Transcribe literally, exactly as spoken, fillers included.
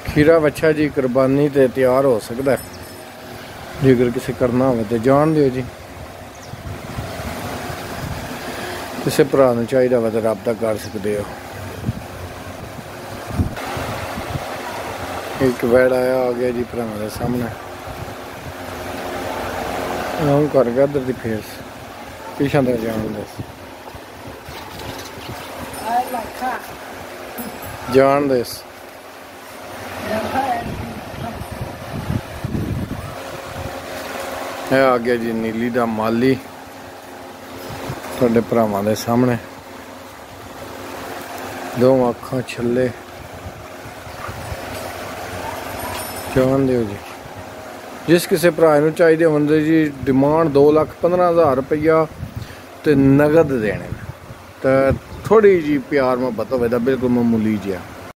खीरा बच्चा जी कुर्बानी ते तैयार हो सकता है, जेकर किसी करना हो तो जान दियो जी। किसी भरा नूं चाहिदा हो तो रब्ता कर सकते हो। एक वैड़ आया आ गया जी भरावां दे सामने, कर गया इधर दी फेस पिछा तक जान दस जान दस है आ गया जी नीली दा माली तुहाडे भरावां दे सामने, दो अखां छल्ले जान दियो जी। जिस किसी भरा नूं चाहिए होंदे जी डिमांड दो लख पंद्रह हज़ार रुपया तो नगद देने तो थोड़ी जी प्यार मुहब्बत होवे तां बिल्कुल मामूली जिहा।